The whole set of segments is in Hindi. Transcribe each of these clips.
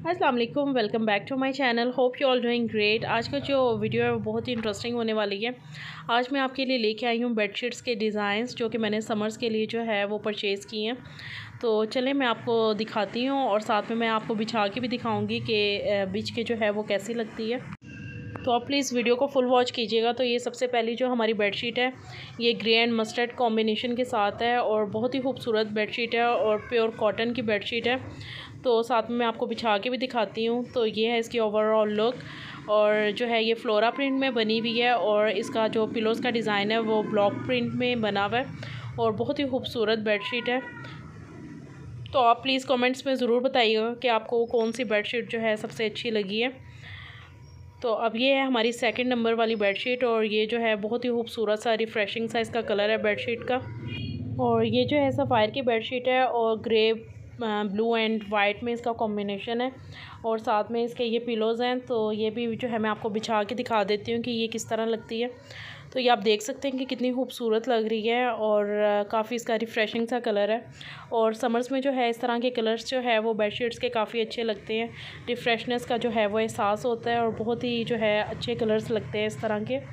अस्सलाम वालेकुम, welcome back to my channel. Hope you all doing great. आज का जो वीडियो है वो बहुत ही इंटरेस्टिंग होने वाली है। आज मैं आपके लिए लेके आई हूँ बेडशीट्स के डिज़ाइंस जो कि मैंने समर्स के लिए जो है वो परचेज़ किए हैं। तो चलें मैं आपको दिखाती हूँ और साथ में मैं आपको बिछा के भी दिखाऊँगी कि बिछ के जो है वो कैसी लगती है। तो आप प्लीज़ वीडियो को फुल वॉच कीजिएगा। तो ये सबसे पहली जो हमारी बेडशीट है ये ग्रे एंड मस्टर्ड कॉम्बिनेशन के साथ है और बहुत ही खूबसूरत बेडशीट है और प्योर कॉटन की बेडशीट है। तो साथ में मैं आपको बिछा के भी दिखाती हूँ। तो ये है इसकी ओवरऑल लुक और जो है ये फ्लोरा प्रिंट में बनी हुई है और इसका जो पिलोज़ का डिज़ाइन है वो ब्लॉक प्रिंट में बना हुआ है और बहुत ही खूबसूरत बेडशीट है। तो आप प्लीज़ कमेंट्स में ज़रूर बताइएगा कि आपको कौन सी बेडशीट जो है सबसे अच्छी लगी है। तो अब ये है हमारी सेकंड नंबर वाली बेडशीट और ये जो है बहुत ही खूबसूरत सा रिफ़्रेशिंग सा इसका कलर है बेडशीट का। और ये जो है सफ़ायर की बेडशीट है और ग्रे ब्लू एंड वाइट में इसका कॉम्बिनेशन है और साथ में इसके ये पिलोज़ हैं। तो ये भी जो है मैं आपको बिछा के दिखा देती हूँ कि ये किस तरह लगती है। तो ये आप देख सकते हैं कि कितनी खूबसूरत लग रही है और काफ़ी इसका रिफ़्रेशिंग सा कलर है। और समर्स में जो है इस तरह के कलर्स जो है वो बेडशीट्स के काफ़ी अच्छे लगते हैं। रिफ़्रेशनेस का जो है वो एहसास होता है और बहुत ही जो है अच्छे कलर्स लगते हैं इस तरह के।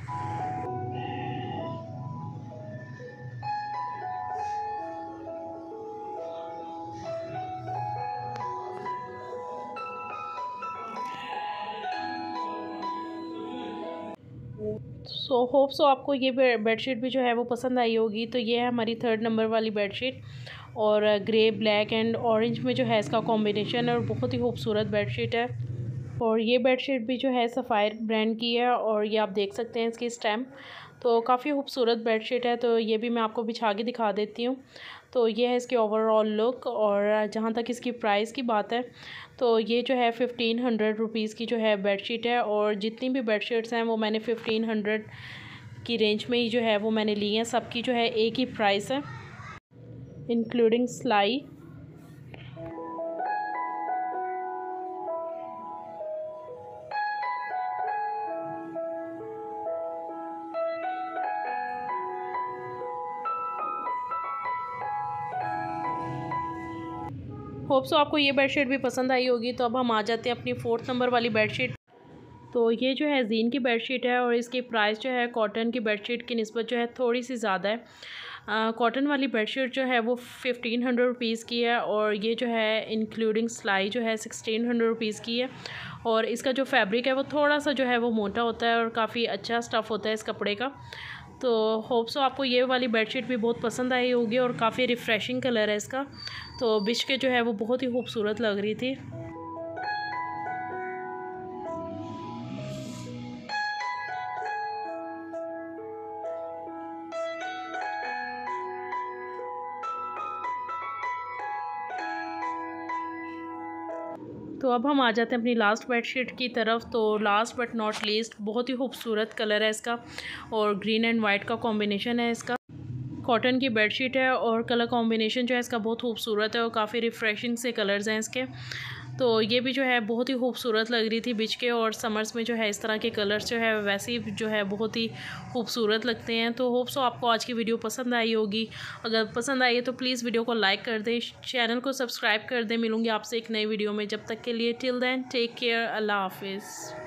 सो होप सो आपको ये बेडशीट भी जो है वो पसंद आई होगी। तो ये है हमारी थर्ड नंबर वाली बेडशीट और ग्रे ब्लैक एंड ऑरेंज में जो है इसका कॉम्बिनेशन है और बहुत ही खूबसूरत बेडशीट है। और ये बेडशीट भी जो है सफ़ायर ब्रांड की है और ये आप देख सकते हैं इसकी स्टैम्प। तो काफ़ी खूबसूरत बेडशीट है। तो ये भी मैं आपको बिछा के दिखा देती हूँ। तो ये है इसकी ओवरऑल लुक और जहाँ तक इसकी प्राइस की बात है तो ये जो है 1500 रुपीज़ की जो है बेडशीट है और जितनी भी बेडशीट्स हैं वो मैंने 1500 की रेंज में ही जो है वो मैंने ली हैं। सबकी जो है एक ही प्राइस है इंक्लूडिंग सिलाई। होप सो आपको ये बेडशीट भी पसंद आई होगी। तो अब हम आ जाते हैं अपनी फोर्थ नंबर वाली बेडशीट। तो ये जो है जीन की बेडशीट है और इसकी प्राइस जो है कॉटन की बेडशीट की निस्बत जो है थोड़ी सी ज़्यादा है। कॉटन वाली बेडशीट जो है वो 1500 रुपीज़ की है और ये जो है इंक्लूडिंग सिलाई जो है 1600 रुपीज़ की है। और इसका जो फैब्रिक है वो थोड़ा सा जो है वो मोटा होता है और काफ़ी अच्छा स्टफ़ होता है इस कपड़े का। तो होप सो आपको ये वाली बेडशीट भी बहुत पसंद आई होगी और काफ़ी रिफ़्रेशिंग कलर है इसका। तो बिछ के जो है वो बहुत ही खूबसूरत लग रही थी। तो अब हम आ जाते हैं अपनी लास्ट बेडशीट की तरफ। तो लास्ट बट नॉट लीस्ट बहुत ही खूबसूरत कलर है इसका और ग्रीन एंड वाइट का कॉम्बिनेशन है इसका। कॉटन की बेडशीट है और कलर कॉम्बिनेशन जो है इसका बहुत खूबसूरत है और काफ़ी रिफ़्रेशिंग से कलर्स हैं इसके। तो ये भी जो है बहुत ही खूबसूरत लग रही थी बिछ के और समर्स में जो है इस तरह के कलर्स जो है वैसे ही जो है बहुत ही खूबसूरत लगते हैं। तो होप सो आपको आज की वीडियो पसंद आई होगी। अगर पसंद आई है तो प्लीज़ वीडियो को लाइक कर दें, चैनल को सब्सक्राइब कर दें। मिलूँगी आपसे एक नई वीडियो में। जब तक के लिए टिल देन टेक केयर, अल्लाह हाफिज़।